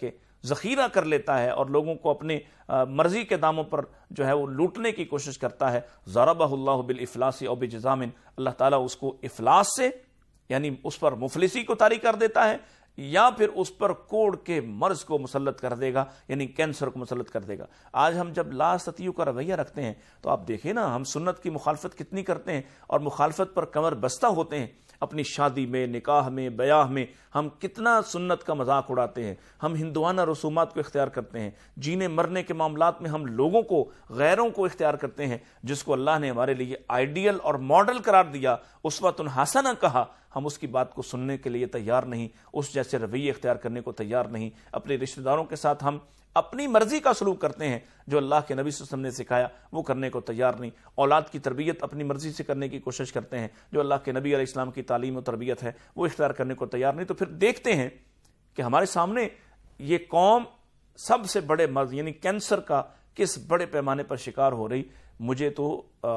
ذخیرہ کر لیتا ہے اور لوگوں کو اپنے مرضی کے داموں پر جو ہے وہ لوٹنے کی کوشش کرتا ہے، ضربہ اللہ بالافلاس او بجزام، اللہ تعالیٰ اس کو افلاس سے یعنی اس پر مفلسی کو طاری کر دیتا ہے، یا پھر اس پر کوڑ کے مرض کو مسلط کر دے گا، یعنی کینسر کو مسلط کر دے گا۔ آج ہم جب لا استطیع کا رویہ رکھتے ہیں تو آپ دیکھیں نا، ہم سنت کی مخالفت کتنی کرتے ہیں اور مخالفت پر کمر بستہ ہوتے ہیں۔ اپنی شادی میں، نکاح میں، بیاہ میں ہم کتنا سنت کا مذاق اڑاتے ہیں، ہم ہندوانہ رسومات کو اختیار کرتے ہیں، جینے مرنے کے معاملات میں ہم لوگوں کو، غیروں کو اختیار کرتے ہیں، جس کو اللہ نے ہمارے لیے آئیڈیل اور ماڈل قرار دیا، اسوۃ حسنہ کہا، ہم اس کی بات کو سننے کے لیے تیار نہیں، اس جیسے رویے اختیار کرنے کو تیار نہیں۔ اپنے رشتہ داروں کے ساتھ ہم اپنی مرضی کا سلوک کرتے ہیں، جو اللہ کے نبی صلی اللہ علیہ وسلم نے سکھایا وہ کرنے کو تیار نہیں۔ اولاد کی تربیت اپنی مرضی سے کرنے کی کوشش کرتے ہیں، جو اللہ کے نبی علیہ السلام کی تعلیم و تربیت ہے وہ اختیار کرنے کو تیار نہیں۔ تو پھر دیکھتے ہیں کہ ہمارے سامنے یہ قوم سب سے بڑے مرض یعنی کینسر کا کس بڑے پیمانے پر شکار ہو رہی۔ مجھے تو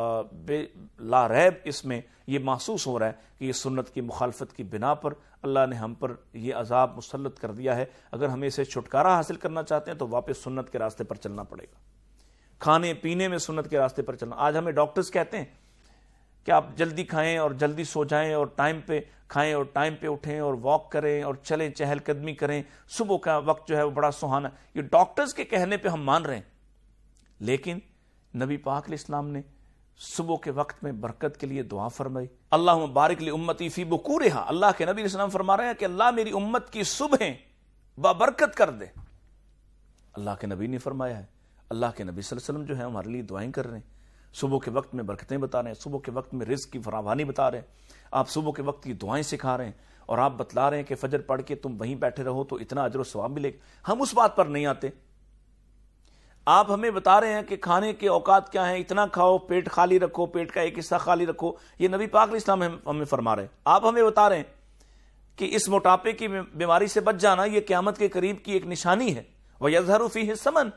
لا ریب اس میں یہ محسوس ہو رہا ہے کہ یہ سنت کی مخالفت کی بنا پر اللہ نے ہم پر یہ عذاب مسلط کر دیا ہے۔ اگر ہمیں اسے چھٹکارا حاصل کرنا چاہتے ہیں تو واپس سنت کے راستے پر چلنا پڑے گا، کھانے پینے میں سنت کے راستے پر چلنا۔ آج ہمیں ڈاکٹرز کہتے ہیں کہ آپ جلدی کھائیں اور جلدی سو جائیں اور ٹائم پہ کھائیں اور ٹائم پہ اٹھیں اور واک کریں اور چلیں، چہل قدمی کریں، صبح کا وقت جو ہے وہ بڑا سہانا۔ یہ ڈاکٹرز کے کہنے پہ ہم مان رہے ہیں، لیکن نبی پاک علیہ السلام نے صبح کے وقت میں برکت کے لیے دعا فرمائی، اللہم بارک لی امتی فی بکورہا۔ اللہ کے نبی علیہ السلام فرما رہے ہیں کہ اللہ میری امت کی صبحیں بابرکت کر دے۔ اللہ کے نبی نے فرمایا ہے، اللہ کے نبی صلی اللہ علیہ وسلم جو ہے ہمارے لیے دعائیں کر رہے ہیں، صبح کے وقت میں برکتیں بتا رہے ہیں، صبح کے وقت میں رزق کی فراوانی بتا رہے ہیں، آپ صبح کے وقت کی دعائیں سکھا رہے ہیں، اور آپ بتلا رہے ہیں کہ فجر پڑھ کے تم وہیں بیٹھے رہو تو اتنا اجر و ثواب ملے گا۔ ہم اس بات پر نہیں آتے۔ آپ ہمیں بتا رہے ہیں کہ کھانے کے اوقات کیا ہیں، اتنا کھاؤ، پیٹ خالی رکھو، پیٹ کا ایک حصہ خالی رکھو، یہ نبی پاک علیہ السلام ہمیں فرما رہے ہیں۔ آپ ہمیں بتا رہے ہیں کہ اس موٹاپے کی بیماری سے بچ جانا یہ قیامت کے قریب کی ایک نشانی ہے، وَيَظْهَرُ فِيهِ السَّمَنُ۔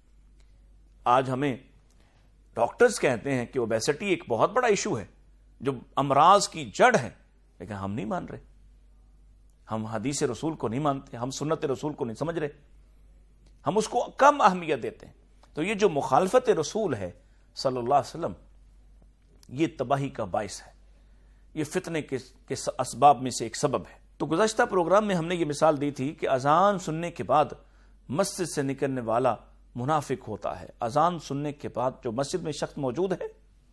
آج ہمیں ڈاکٹرز کہتے ہیں کہ اوبیسٹی ایک بہت بڑا ایشو ہے جو امراض کی جڑ ہے، لیکن ہم نہیں مان رہے، ہم حدیث رسول کو نہیں مانتے، ہم سنت رسول کو نہیں سمجھ رہے، ہم اس کو کم اہمیت دیتے ہیں۔ تو یہ جو مخالفت رسول ہے صلی اللہ علیہ وسلم، یہ تباہی کا باعث ہے، یہ فتنے کے اسباب میں سے ایک سبب ہے۔ تو گزشتہ پروگرام میں ہم نے یہ مثال دی تھی کہ اذان سننے کے بعد مسجد سے نکلنے والا منافق ہوتا ہے۔ اذان سننے کے بعد جو مسجد میں شخص موجود ہے،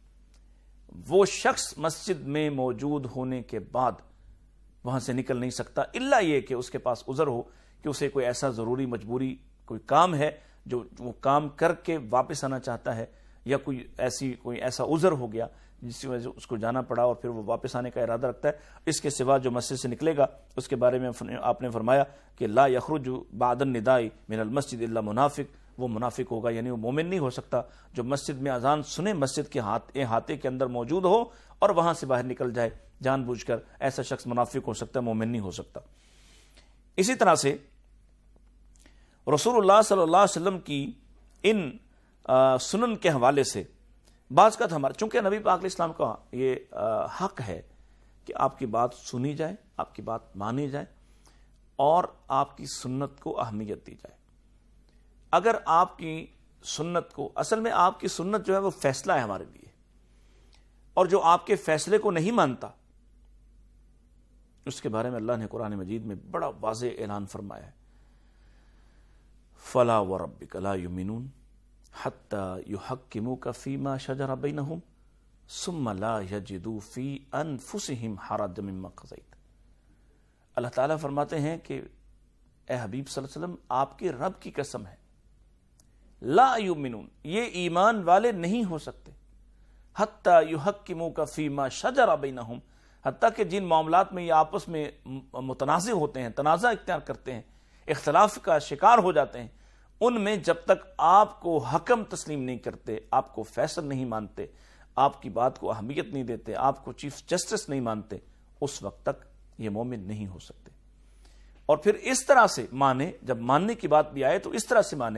وہ شخص مسجد میں موجود ہونے کے بعد وہاں سے نکل نہیں سکتا، الا یہ کہ اس کے پاس عذر ہو، کہ اسے کوئی ایسا ضروری مجبوری کوئی کام ہے جو وہ کام کر کے واپس آنا چاہتا ہے، یا کوئی ایسا عذر ہو گیا جس کی وجہ سے اس کو جانا پڑا اور پھر وہ واپس آنے کا ارادہ رکھتا ہے۔ اس کے سوا جو مسجد سے نکلے گا اس کے بارے میں آپ نے فرمایا کہ لا یخرج بعد النداء من المسجد الا منافق، وہ منافق ہوگا، یعنی وہ مومن نہیں ہو سکتا جو مسجد میں اذان سنے، مسجد کے احاطے کے اندر موجود ہو اور وہاں سے باہر نکل جائے جان بوجھ کر، ایسا شخص منافق ہو سکتا ہے، مومن نہیں ہو سکتا۔ اسی طرح سے رسول اللہ صلی اللہ علیہ وسلم کی ان سنن کے حوالے سے بعض کا ہمارا، چونکہ نبی پاک علیہ السلام کا یہ حق ہے کہ آپ کی بات سنی جائے، آپ کی بات مانی جائے اور آپ کی سنت کو اہمیت دی جائے۔ اگر آپ کی سنت کو، اصل میں آپ کی سنت جو ہے وہ فیصلہ ہے ہمارے لیے، اور جو آپ کے فیصلے کو نہیں مانتا اس کے بارے میں اللہ نے قرآن مجید میں بڑا واضح اعلان فرمایا ہے، فَلَا وَرَبِّكَ لَا يُؤْمِنُونَ حَتَّى يُحَكِّمُوكَ فِي مَا شَجَرَ بَيْنَهُمْ ثُمَّ لَا يَجِدُوا فِي أَنفُسِهِمْ حَرَجًا مِّمَّا قَضَيْتَ۔ اللہ تعالیٰ فرماتے ہیں کہ اے حبیب صلی اللہ علیہ وسلم، آپ کے رب کی قسم ہے، لا یؤمنون، یہ ایمان والے نہیں ہو سکتے، حتی یحکموک فیما شجر بینہم، حتیٰ کہ جن معاملات میں یہ آپس میں متنازع ہوتے ہیں، تنازع اختیار کرتے ہیں، اختلاف کا شکار ہو جاتے ہیں، ان میں جب تک آپ کو حکم تسلیم نہیں کرتے، آپ کو فیصل نہیں مانتے، آپ کی بات کو اہمیت نہیں دیتے، آپ کو چیف جسٹس نہیں مانتے، اس وقت تک یہ مومن نہیں ہو سکتے۔ اور پھر اس طرح سے مانے، جب ماننے کی بات بھی آئے تو اس طرح سے مانے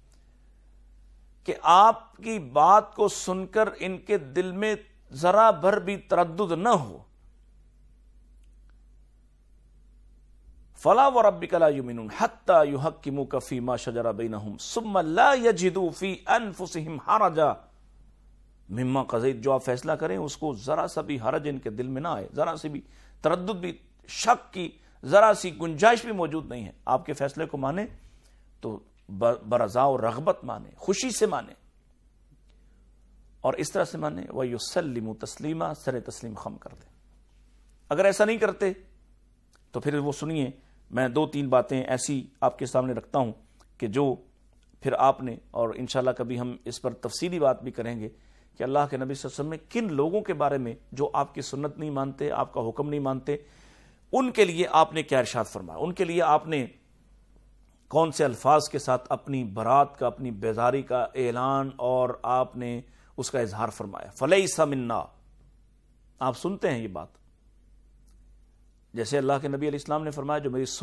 کہ آپ کی بات کو سن کر ان کے دل میں ذرا بھر بھی تردد نہ ہو، فلا وربک لا یؤمنون حتی یحکموک فیما شجر بینہم ثم لا یجدوا فی انفسہم حرجا مما قضیت، جو آپ فیصلہ کریں اس کو ذرا سا بھی حرج ان کے دل میں نہ آئے، ذرا سی بھی تردد بھی، شک کی ذرا سی گنجائش بھی موجود نہیں ہے. آپ کے فیصلے کو مانیں تو برضا و رغبت مانیں، خوشی سے مانیں، اور اس طرح سے مانیں وَيُسَلِّمُ تَسْلِيمًا، سر تسلیم خم کر دیں. اگر ایسا نہیں کرتے تو پھر وہ سنیے، میں 2-3 باتیں ایسی آپ کے سامنے رکھتا ہوں کہ جو پھر آپ نے، اور انشاءاللہ کبھی ہم اس پر تفصیلی بات بھی کریں گے کہ اللہ کے نبی صلی اللہ علیہ وسلم نے کن لوگوں کے بارے میں جو آپ کی سنت نہیں مانتے، آپ کا حکم نہیں مانتے، ان کے لیے آپ نے کیا ارشاد فرمایا، ان کے لیے آپ نے کون سے الفاظ کے ساتھ اپنی برات کا، اپنی بیزاری کا اعلان اور آپ نے اس کا اظہار فرمایا. فلیس منا، آپ سنتے ہیں یہ بات، جیسے اللہ کے نبی علیہ السلام نے فرمایا جو میری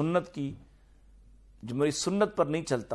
سنت پر نہیں چلتا،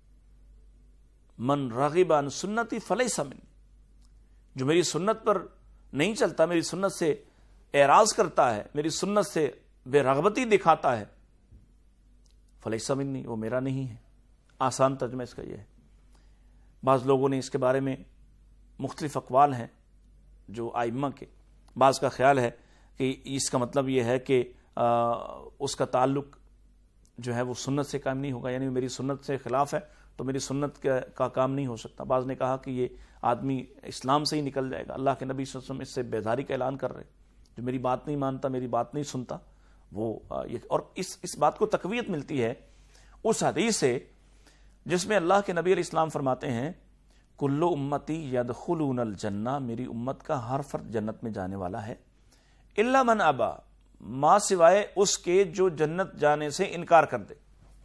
من رغب عن سنتی فلیس منی، جو میری سنت پر نہیں چلتا، میری سنت سے اعراض کرتا ہے، میری سنت سے بے رغبتی دکھاتا ہے، فلیس منی، وہ میرا نہیں ہے. آسان ترجمہ اس کا یہ ہے. بعض لوگوں نے اس کے بارے میں مختلف اقوال ہیں جو ائمہ کے، بعض کا خیال ہے کہ اس کا مطلب یہ ہے کہ اس کا تعلق جو ہے وہ سنت سے قائم نہیں ہوگا، یعنی میری سنت سے خلاف ہے تو میری سنت کا کام نہیں ہو سکتا. بعض نے کہا کہ یہ آدمی اسلام سے ہی نکل جائے گا. اللہ کے نبی صلی اللہ علیہ وسلم اس سے بیزاری کا اعلان کر رہے، جو میری بات نہیں مانتا، میری بات نہیں سنتا وہ اور اس بات کو تقویت ملتی ہے اس حدیث سے جس میں اللہ کے نبی علیہ السلام فرماتے ہیں کل امتی یدخلون الجنہ، میری امت کا ہر فرد جنت میں جانے والا ہے، الا من ابا، ما سوائے اس کے جو جنت جانے سے انکار کر دے.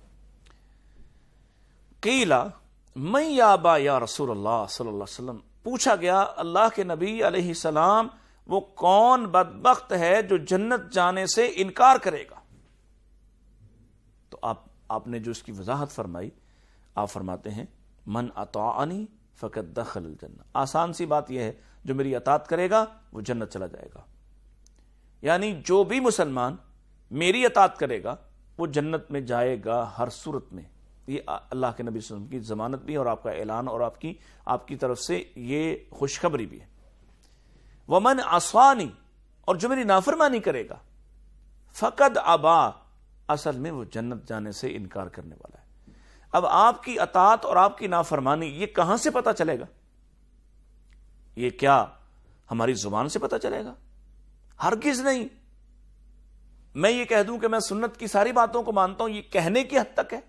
قیلا من یابا یا رسول اللہ صلی اللہ علیہ وسلم، پوچھا گیا اللہ کے نبی علیہ السلام وہ کون بدبخت ہے جو جنت جانے سے انکار کرے گا. تو آپ نے جو اس کی وضاحت فرمائی، آپ فرماتے ہیں من اطاعنی فقد دخل الجنہ. آسان سی بات یہ ہے، جو میری اطاعت کرے گا وہ جنت چلا جائے گا. یعنی جو بھی مسلمان میری اطاعت کرے گا وہ جنت میں جائے گا ہر صورت میں. یہ اللہ کے نبی صلی اللہ علیہ وسلم کی ضمانت بھی ہے اور آپ کا اعلان اور آپ کی طرف سے یہ خوشخبری بھی ہے. ومن عصانی، اور جو میری نافرمانی کرے گا، فقد ابا، اصل میں وہ جنت جانے سے انکار کرنے والا ہے. اب آپ کی اطاعت اور آپ کی نافرمانی یہ کہاں سے پتہ چلے گا؟ یہ کیا ہماری زبان سے پتہ چلے گا؟ ہرگز نہیں. میں یہ کہہ دوں کہ میں سنت کی ساری باتوں کو مانتا ہوں، یہ کہنے کی حد تک ہے.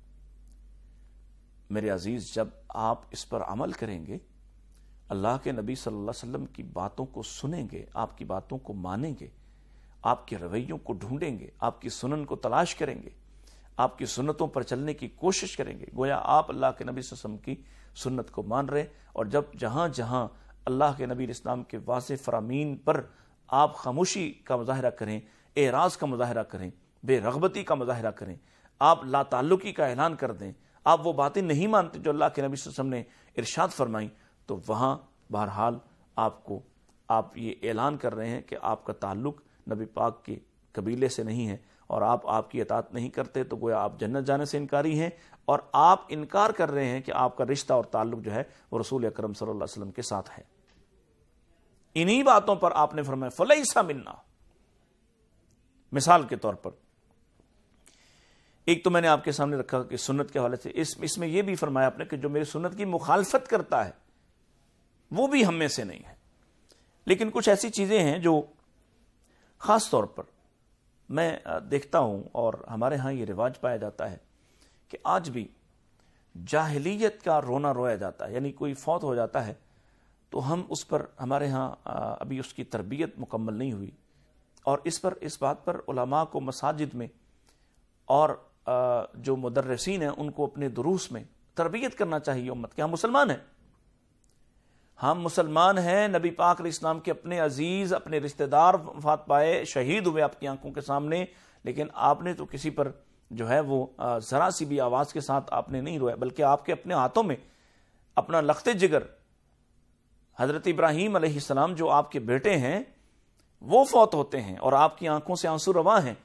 میرے عزیز، جب آپ اس پر عمل کریں گے، اللہ کے نبی صلی اللہ علیہ وسلم کی باتوں کو سنیں گے، آپ کی باتوں کو مانیں گے، آپ کے رویوں کو ڈھونڈیں گے، آپ کی سنن کو تلاش کریں گے، آپ کی سنتوں پر چلنے کی کوشش کریں گے، گویا آپ اللہ کے نبی صلی اللہ علیہ وسلم کی سنت کو مان رہے. اور جب جہاں جہاں اللہ کے نبی اسلام کے واضح فرامین پر آپ خاموشی کا مظاہرہ کریں، اعراض کا مظاہرہ کریں، بے رغبتی کا مظاہرہ کریں، آپ لا تعلقی کا اعلان کر دیں، آپ وہ باتیں نہیں مانتے جو اللہ کے نبی صلی اللہ علیہ وسلم نے ارشاد فرمائیں، تو وہاں بہرحال آپ یہ اعلان کر رہے ہیں کہ آپ کا تعلق نبی پاک کے قبیلے سے نہیں ہے اور آپ کی اطاعت نہیں کرتے، تو گویا آپ جنت جانے سے انکاری ہیں، اور آپ انکار کر رہے ہیں کہ آپ کا رشتہ اور تعلق جو ہے وہ رسول اکرم صلی اللہ علیہ وسلم کے ساتھ ہے. انہی باتوں پر آپ نے فرمایا فلیس منا. مثال کے طور پر ایک تو میں نے آپ کے سامنے رکھا کہ سنت کے حوالے سے اس میں یہ بھی فرمایا آپ نے کہ جو میری سنت کی مخالفت کرتا ہے وہ بھی ہم میں سے نہیں ہے. لیکن کچھ ایسی چیزیں ہیں جو خاص طور پر میں دیکھتا ہوں اور ہمارے ہاں یہ رواج پایا جاتا ہے کہ آج بھی جاہلیت کا رونا رویا جاتا ہے. یعنی کوئی فوت ہو جاتا ہے تو ہم اس پر، ہمارے ہاں ابھی اس کی تربیت مکمل نہیں ہوئی، اور اس بات پر علماء کو مساجد میں اور جو مدرسین ہیں ان کو اپنے دروس میں تربیت کرنا چاہیے امت کہ ہم مسلمان ہیں، ہم مسلمان ہیں. نبی پاک علیہ السلام کے اپنے عزیز، اپنے رشتہ دار وفات پائے، شہید ہوئے آپ کی آنکھوں کے سامنے، لیکن آپ نے تو کسی پر جو ہے وہ ذرا سی بھی آواز کے ساتھ آپ نے نہیں رویا، بلکہ آپ کے اپنے ہاتھوں میں اپنا لخت جگر حضرت ابراہیم علیہ السلام جو آپ کے بیٹے ہیں وہ فوت ہوتے ہیں اور آپ کی آنکھوں سے آنسو رواں ہیں،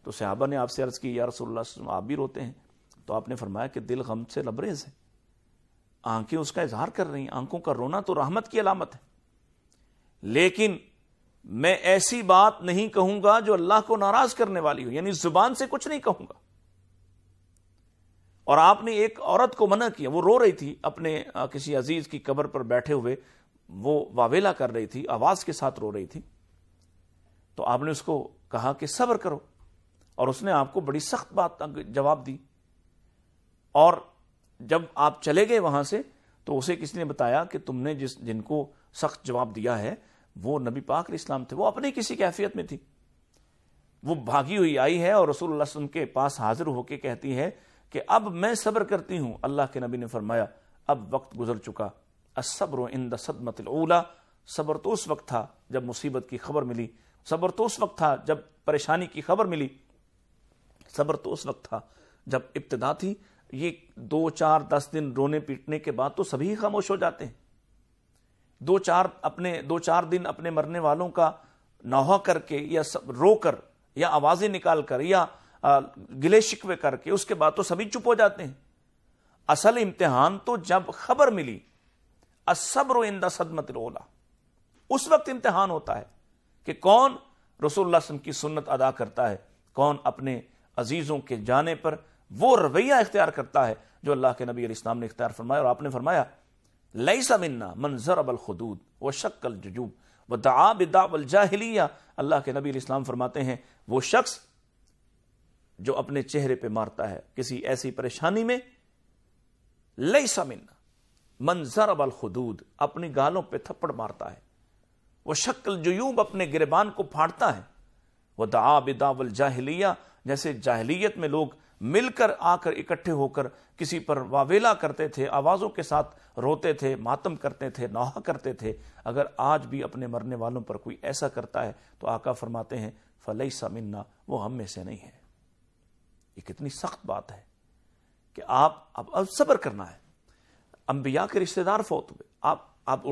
تو صحابہ نے آپ سے عرض کی یا رسول اللہ صلی اللہ علیہ وسلم آپ بھی روتے ہیں؟ تو آپ نے فرمایا کہ دل غم سے لبریز ہے، آنکھیں اس کا اظہار کر رہی ہیں، آنکھوں کا رونا تو رحمت کی علامت ہے، لیکن میں ایسی بات نہیں کہوں گا جو اللہ کو ناراض کرنے والی ہو، یعنی زبان سے کچھ نہیں کہوں گا۔ اور آپ نے ایک عورت کو منع کیا، وہ رو رہی تھی اپنے کسی عزیز کی قبر پر بیٹھے ہوئے، وہ واویلا کر رہی تھی، آواز کے ساتھ رو رہی تھی، تو آپ نے اس کو کہا کہ صبر کرو، اور اس نے آپ کو بڑی سخت بات جواب دی، اور جب آپ چلے گئے وہاں سے تو اسے کسی نے بتایا کہ تم نے جن کو سخت جواب دیا ہے وہ نبی پاک علیہ السلام تھے، وہ اپنی کسی کیفیت میں تھی، وہ بھاگی ہوئی آئی ہے اور رسول اللہ صلی اللہ علیہ وسلم کے پاس حاضر ہو کے کہتی ہے کہ اب میں صبر کرتی ہوں۔ اللہ کے نبی نے فرمایا اب وقت گزر چکا، الصبر عند صدمۃ الاولی، صبر تو اس وقت تھا جب مصیبت کی خبر ملی، صبر تو اس وقت تھا جب پریشانی کی خبر ملی، صبر تو اس وقت تھا جب ابتدا تھی۔ یہ 2 4 10 دن رونے پیٹنے کے بعد تو سبھی خاموش ہو جاتے ہیں، 2 4 دن اپنے مرنے والوں کا نوحہ کر کے یا رو کر یا آوازیں نکال کر یا گلے شکوے کر کے اس کے بعد تو سبھی چپ ہو جاتے ہیں۔ اصل امتحان تو جب خبر ملی، الصبر عند صدمۃ الاولی، اس وقت امتحان ہوتا ہے کہ کون رسول اللہ صلی اللہ علیہ وسلم کی سنت ادا کرتا ہے، کون اپنے عزیزوں کے جانے پر وہ رویہ اختیار کرتا ہے جو اللہ کے نبی علیہ السلام نے اختیار فرمایا۔ اور آپ نے فرمایا لیس منا من ضرب الخدود وشق الجیوب ودعا بدعوى الجاہلیہ، اللہ کے نبی علیہ السلام فرماتے ہیں وہ شخص جو اپنے چہرے پہ مارتا ہے کسی ایسی پریشانی میں، لیس منا من ضرب الخدود، اپنی گالوں پہ تھپڑ مارتا ہے، وشق الجیوب، اپنے گریبان کو پھاڑتا ہے، ودعا بدعوى الجاہلیہ، جیسے جاہلیت میں لوگ مل کر آ کر اکٹھے ہو کر کسی پر واویلا کرتے تھے، آوازوں کے ساتھ روتے تھے، ماتم کرتے تھے، نوحہ کرتے تھے، اگر آج بھی اپنے مرنے والوں پر کوئی ایسا کرتا ہے تو آقا فرماتے ہیں فلیس منا، وہ ہم میں سے نہیں ہے۔ یہ کتنی سخت بات ہے کہ آپ اب صبر کرنا ہے۔ انبیاء کے رشتہ دار فوت ہوئے، آپ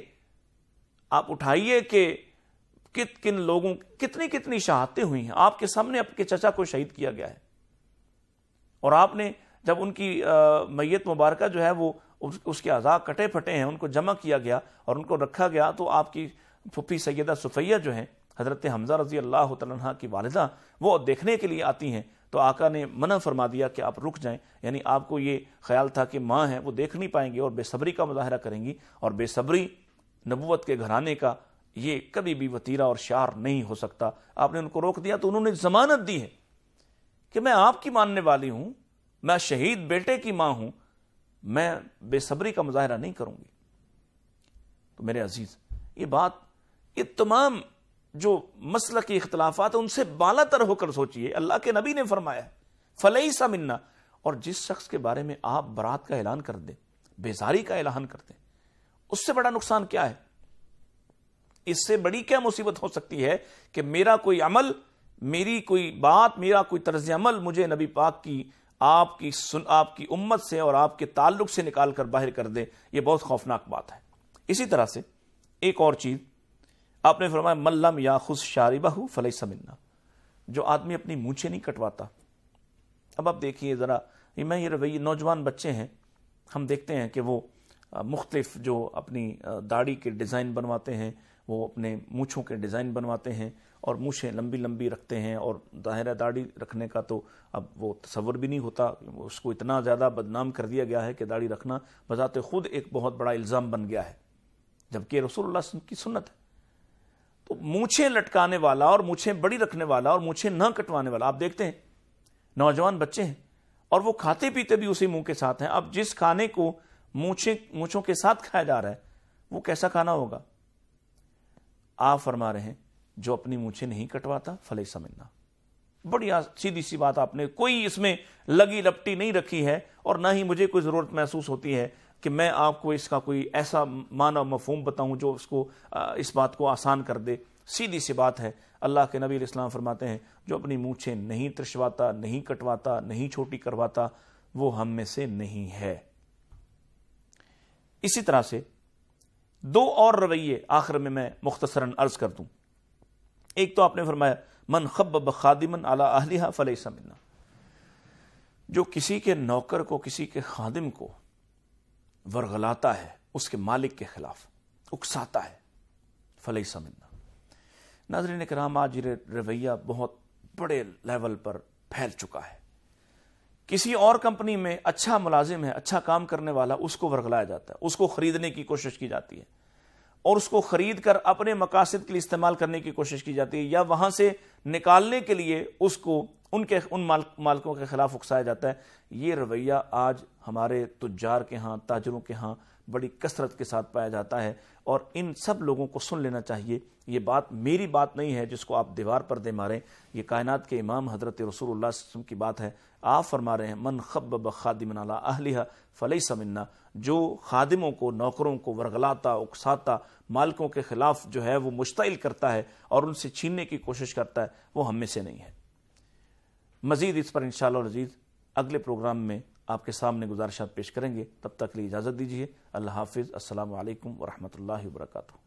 اٹھائیے کہ کن لوگوں کتنی شہادتیں ہوئی ہیں، آپ کے سامنے آپ کے چچا کو شہید کیا گیا ہے، اور آپ نے جب ان کی میت مبارکہ جو ہے وہ اس کے اعضاء کٹے پھٹے ہیں، ان کو جمع کیا گیا اور ان کو رکھا گیا، تو آپ کی پھپھی سیدہ صفیہ جو ہیں حضرت حمزہ رضی اللہ تعالیٰ عنہ کی والدہ، وہ دیکھنے کے لیے آتی ہیں، تو آقا نے منع فرما دیا کہ آپ رک جائیں، یعنی آپ کو یہ خیال تھا کہ ماں ہیں وہ دیکھ نہیں پائیں گی اور بے صبری کا مظاہرہ کریں گی، اور بے صبری نبوت کے گھرانے کا یہ کبھی بھی وتیرہ اور شعار نہیں ہو سکتا۔ آپ نے ان کو روک دیا تو انہوں نے ضمانت دی ہے کہ میں آپ کی ماننے والی ہوں، میں شہید بیٹے کی ماں ہوں، میں بے صبری کا مظاہرہ نہیں کروں گی۔ تو میرے عزیز، یہ تمام جو مسلک کی اختلافات ہیں ان سے بالا تر ہو کر سوچئے، اللہ کے نبی نے فرمایا ہے فلیس منا، اور جس شخص کے بارے میں آپ برات کا اعلان کر دیں، بیزاری کا اعلان کر دیں، اس سے بڑا نقصان کیا ہے؟ اس سے بڑی کیا مصیبت ہو سکتی ہے کہ میرا کوئی عمل، میری کوئی بات، میرا کوئی طرز عمل مجھے نبی پاک کی، آپ کی امت سے اور آپ کے تعلق سے نکال کر باہر کر دے۔ یہ بہت خوفناک بات ہے۔ اسی طرح سے ایک اور چیز آپ نے فرمایا من لم یاخذ شاربہ فلیس منا، جو آدمی اپنی مونچھیں نہیں کٹواتا۔ اب آپ دیکھیے ذرا، یہ رویے نوجوان بچے ہیں، ہم دیکھتے ہیں کہ وہ مختلف جو اپنی داڑھی کے ڈیزائن بنواتے ہیں، وہ اپنے مونچھوں کے ڈیزائن بنواتے ہیں اور مونچھیں لمبی لمبی رکھتے ہیں، اور ظاہر داڑھی رکھنے کا تو اب وہ تصور بھی نہیں ہوتا، اس کو اتنا زیادہ بدنام کر دیا گیا ہے کہ داڑھی رکھنا بذات خود ایک بہت بڑا الزام بن گیا ہے، جبکہ رسول اللہ صلی اللہ علیہ وسلم کی سنت ہے۔ تو مونچھیں لٹکانے والا اور مونچھیں بڑی رکھنے والا اور مونچھیں نہ کٹوانے والا، آپ دیکھتے ہیں نوجوان بچے ہیں اور وہ کھاتے پیتے بھی اسی منہ کے ساتھ ہیں۔ اب جس کھانے کو مونچھوں کے ساتھ کھایا جا رہا ہے وہ کیسا کھانا ہوگا؟ آپ فرما رہے ہیں جو اپنی مونچھیں نہیں کٹواتا فلیس منا۔ بڑی سیدھی سی بات، آپ نے کوئی اس میں لگی لپٹی نہیں رکھی ہے، اور نہ ہی مجھے کوئی ضرورت محسوس ہوتی ہے کہ میں آپ کو اس کا کوئی ایسا معنی و مفہوم بتاؤں جو اس بات کو آسان کر دے۔ سیدھی سی بات ہے، اللہ کے نبی علیہ السلام فرماتے ہیں جو اپنی مونچھیں نہیں ترشواتا، نہیں کٹواتا، نہیں چھوٹی کرواتا، وہ ہم میں سے نہیں ہے۔ اسی طرح سے 2 اور رویے آخر میں مختصراً عرض کر دوں۔ ایک تو آپ نے فرمایا من خبب خادما علی اہلہا فلیس منا، جو کسی کے نوکر کو، کسی کے خادم کو ورغلاتا ہے اس کے مالک کے خلاف، اکساتا ہے، فلیس منا۔ ناظرین کرام، آج یہ رویہ بہت بڑے لیول پر پھیل چکا ہے۔ کسی اور کمپنی میں اچھا ملازم ہے، اچھا کام کرنے والا، اس کو ورغلایا جاتا ہے، اس کو خریدنے کی کوشش کی جاتی ہے اور اس کو خرید کر اپنے مقاصد کے لیے استعمال کرنے کی کوشش کی جاتی ہے، یا وہاں سے نکالنے کے لیے اس کو ان مالکوں کے خلاف اکسایا جاتا ہے۔ یہ رویہ آج ہمارے تجار کے ہاں، تاجروں کے ہاں بڑی کثرت کے ساتھ پایا جاتا ہے، اور ان سب لوگوں کو سن لینا چاہیے۔ یہ بات میری بات نہیں ہے جس کو آپ دیوار پر دے ماریں، یہ کائنات کے امام حضرت رسول اللہ صلی اللہ علیہ وسلم کی بات ہے۔ آپ فرما رہے ہیں من خبب خادما علی اہلہا فلیس منا، جو خادموں کو، نوکروں کو ورغلاتا، اکساتا، مالکوں کے خلاف جو ہے وہ مشتعل کرتا ہے اور ان سے چھیننے کی کوشش کرتا ہے، وہ ہم میں سے نہیں ہے۔ مزید اس پر انشاءاللہ العزیز اگلے پروگرام میں آپ کے سامنے گزارشات پیش کریں گے۔ تب تک کے لیے اجازت دیجیے۔ اللہ حافظ۔ السلام علیکم ورحمۃ اللہ وبرکاتہ۔